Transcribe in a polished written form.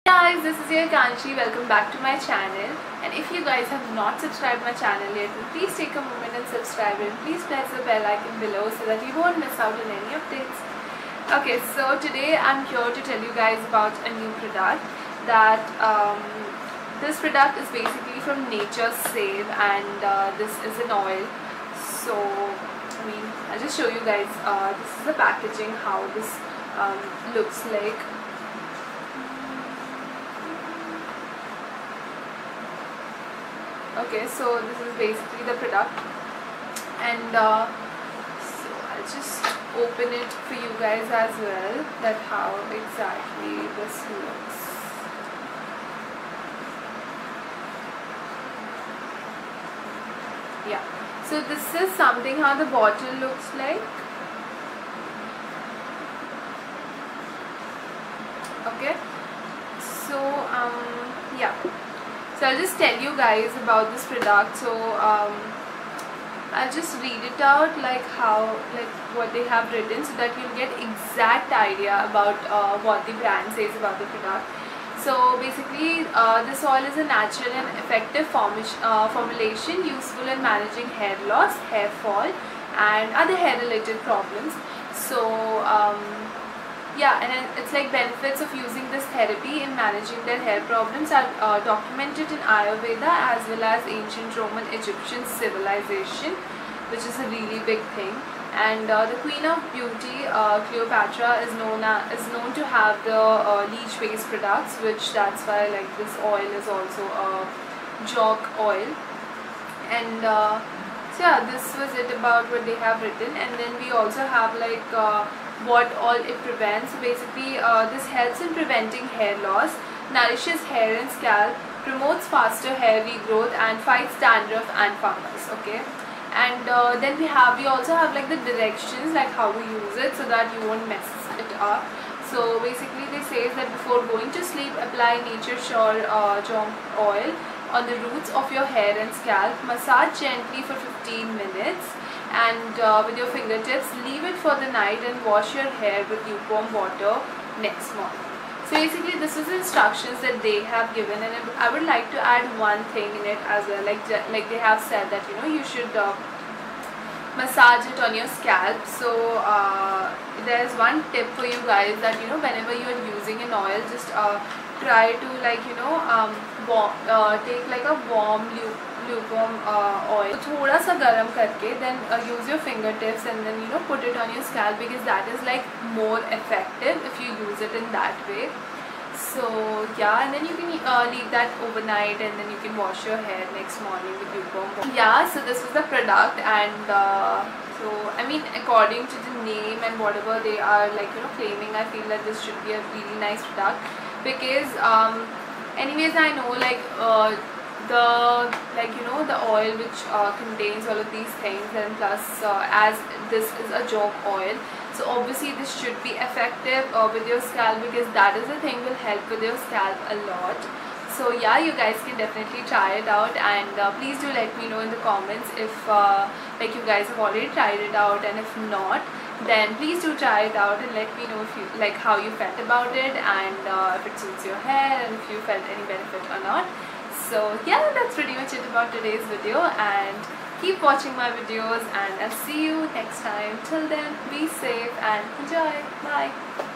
Guys, this is your Kanchi. Welcome back to my channel. And if you guys have not subscribed my channel yet, then please take a moment and subscribe, and please press the bell icon below so that you won't miss out on any updates. Okay, so today I'm here to tell you guys about a new product that this product is basically from Nature's Save, and this is an oil. So I'll just show you guys. This is the packaging, how this looks like. Okay, so this is basically the product, and so I'll just open it for you guys as well, that how exactly this looks. Yeah, so this is something how the bottle looks like. Okay, so yeah. So I'll just tell you guys about this product. So I'll just read it out, like what they have written, so that you'll get exact idea about what the brand says about the product. So basically, this oil is a natural and effective formulation useful in managing hair loss, hair fall, and other hair related problems. So yeah, and it's like benefits of using this therapy in managing their hair problems are documented in Ayurveda as well as ancient Roman Egyptian civilization, which is a really big thing. And the Queen of Beauty, Cleopatra, is known to have the leech-based products, which that's why like this oil is also a jog oil. And so yeah, this was it about what they have written. And then we also have like what all it prevents. So basically this helps in preventing hair loss, nourishes hair and scalp, promotes faster hair regrowth, and fights dandruff and fungus. Okay, and then we also have like the directions, like how to use it so that you won't mess it up. So basically they say that before going to sleep, apply Nature Sure Jong oil on the roots of your hair and scalp, massage gently for 15 minutes, and with your fingertips, leave it for the night and wash your hair with lukewarm water next morning. So basically this is instructions that they have given, and I would like to add one thing in it as well, like they have said that you should massage it on your scalp. So there's one tip for you guys, that whenever you are using an oil, just try to take like a warm lukewarm oil, thoda sa garam karke, then use your fingertips and then put it on your scalp, because that is like more effective if you use it in that way. So yeah, and then you can leave that overnight, and then you can wash your hair next morning with lukewarm water. Yeah, so this is the product, and so I mean, according to the name and whatever they are claiming, I feel that this should be a really nice product, because anyways I know the oil which contains all of these things, and plus as this is a jog oil, so obviously this should be effective with your scalp, because that is the thing, will help with your scalp a lot. So yeah, you guys can definitely try it out, and please do let me know in the comments if you guys have already tried it out, and if not, then please do try it out and let me know if you how you felt about it, and if it suits your hair, and if you felt any benefit or not. So yeah, that's pretty much it about today's video, and keep watching my videos, and I'll see you next time. Till then, be safe and enjoy. Bye.